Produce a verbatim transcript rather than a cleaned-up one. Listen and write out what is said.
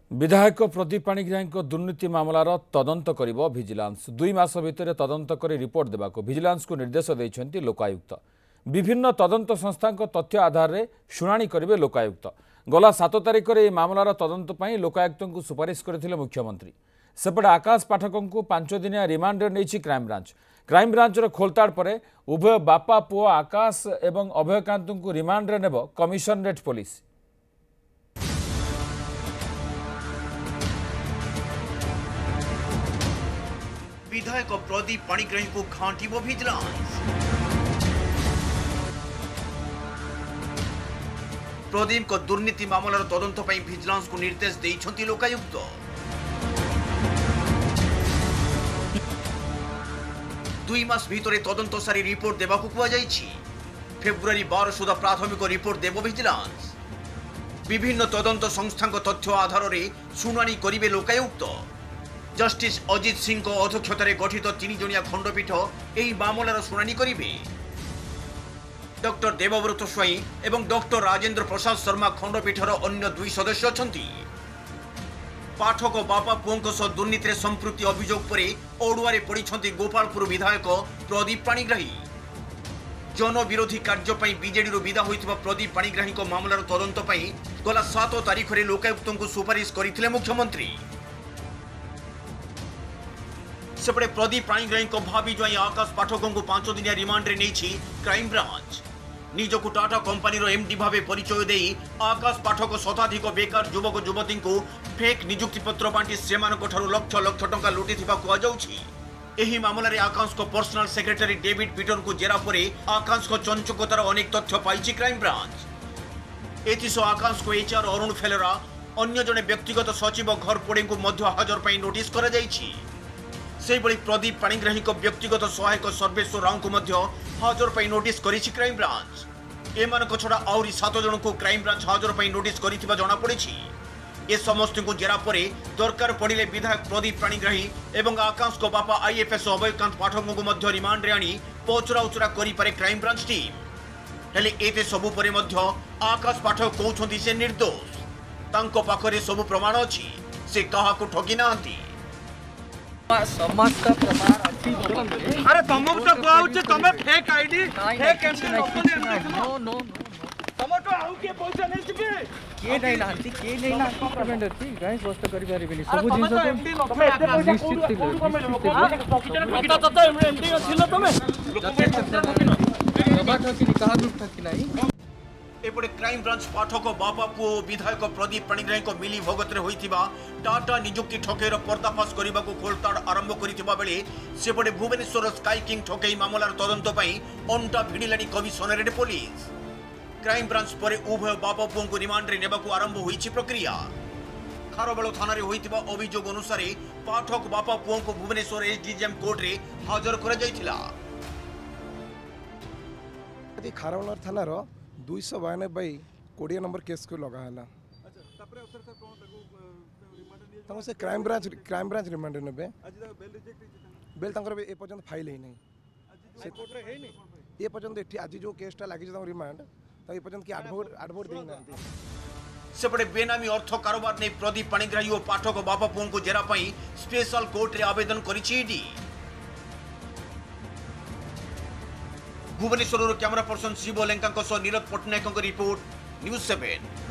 विधायक प्रदीप पाणिग्राही दुर्नीति मामलार तदंत करिबो विजिलेंस दुई मास भितर तदंत करी रिपोर्ट देबाको विजिलेंस को निर्देश दैछन्ति लोकायुक्त। विभिन्न तदंत संस्था तथ्य आधार रे शुणाणी करिबे लोकायुक्त। गला सात तारिख रे मामलार तदंत पई लोकायुक्त को सुपारिश करथिले मुख्यमंत्री। सेपटे आकाश पाठक को पांच दिनिया रिमांड रे नेछि क्राइम ब्रांच। क्राइम ब्रांच रो खोलताड़ परे उभय बापा पुओ आकाश एवं अभयकांत को रिमांड रे नेबो कमिशनरेट पुलिस। विधायक प्रदीप पाणिग्राही को घांटिबो विजिलेंस। प्रदीप को दुर्नीति मामलार तदंत पई विजिलेंस को निर्देश दैछन्ति लोकायुक्त। दुई मास भितरे तदंत सारी रिपोर्ट देबाकू कुआ जाइछि। फेब्रुआरी बारह सुधा प्राथमिक रिपोर्ट देबो विजिलेंस। विभिन्न तदंत संस्था तथ्य आधार रे शुणाणी करिबे लोकायुक्त। जस्टिस अजित सिंह को अध्यक्षतार गठित तीन जनिया खंडपीठ एही मामलार शुणाणी करिबे। डॉक्टर देवव्रत स्वाई एवं डॉक्टर राजेंद्र प्रसाद शर्मा खंडपीठर अन्य दुई सदस्य अछंती। पाठक बापा पुओं सह दुर्नीति संपृक्ति अभियोग पर ओडुआरे पड़िछंती गोपालपुर विधायक प्रदीप पाणिग्राही। जन विरोधी कार्य पई बीजेडी रो विदा होइतबा प्रदीप पाणिग्राही को मामलार तदंत पई गला सात तारिख रे लोकायुक्त को सुपारिश करिथिले मुख्यमंत्री। सेपटे प्रदीप पाणिग्राही को भाभी ज्वाई आकाश पाठक को पांच दिनिया रिमांड रे नेछि क्राइम ब्रांच। निजको टाटा कंपनी रो एमडी भावे परिचय देई आकाश पाठक शताधिक बेकार युवक युवती को फेक नियुक्ति पत्र बांटी सेमानक ठारू लक्ष लक्ष टंका लुटिथिबा कुआ जाउछि। एही मामला रे आकाश को पर्सनल सेक्रेटरी डेविड पीटर को जेरा परे आकाश को चंचकतार अनेक तथ्य पाइछि क्राइम ब्रांच। एथिसो आकाश को एचआर अरुण फेलरा अन्य जने व्यक्तिगत सचिव घर पोड़े को मध्य हाजर पई नोटिस करा जाइछि। सेबळी प्रदीप पाणिग्राही को व्यक्तिगत सहायक सर्वेश्वर राव को मध्य हाजर पई नोटिस करिछि क्राइम ब्रांच। एमानक छड़ा आउरी सात जन को क्राइम ब्रांच हाजर पई नोटिस करिथिबा जणा पड़िछि। ए समस्त को जेरा परे दरकार पड़िले विधायक प्रदीप पाणिग्राही एवं आकाश को बापा आईएफएस अभयकांत पाठक को मध्य रिमांड रे आनी पचरा उचरा करि पारे क्राइम ब्रांच टीम। हेले एते सबु परे मध्य आकाश पाठक कहउछंती से निर्दोष। तांको पाखरे सबु प्रमाण अछि, से काहा को ठगी नांती। समाज का प्रमाण अच्छी अरे तुमको तो कहउछ तमे fake ID fake MD no no तमे तो आउ के पैसा नै छिके के नै नांती के नै ना पेमेंट अछि गाइस वस्त करि पारिबेनी सब जिंस तो एमडी तमे एते पैसा कोन तमे लोक पॉकेट तो तो एमडी छिलो तमे बाबा ठकी कहा ग्रुप ठकी नाही। एपटे क्राइम ब्रांच पाठक बापा पुओ विधायक प्रदीप पाणिग्राही को मिली भगत रे होइथिबा टाटा नियुक्ति ठकेर पर्दाफाश करबा को खोलताड़ आरंभ करिथिबा बेले सेपटे भुवनेश्वर स्काई किंग ठकेई मामलार तदंत पई अंटा भिडिलानी कमिशनरेट पुलिस। क्राइम ब्रांच परे उभय बापा पुओं को रिमांड रे नेबाको आरंभ होइछि प्रक्रिया। खारबेल थाना रे होइथिबा अभियोग अनुसार पाठक बापा पुओं को भुवनेश्वर एसडीजेएम कोर्ट रे हाजर करा जाइथिला। खारबेल थाना रो दुई सौ बयानबे बै कोड़े नंबर केस को लगा है। तक से crime branch crime branch remand ने बेल तंकर ए पर्यंत फाइल है नहीं ये पर्यंत एठी आज जो केसटा लागि रिमांड तो ये पर्यंत की एडवोकेट एडवोकेट देना। सेपटे बेनामी अर्थ कारोबार ने प्रदीप पाणिग्राही और पाठक बापा पुओं को जेरा पई स्पेशल कोर्ट रे आवेदन करिछि ED. Bhubaneswar camera person Shiv Lenka Neeraj Pattanaik report news seven.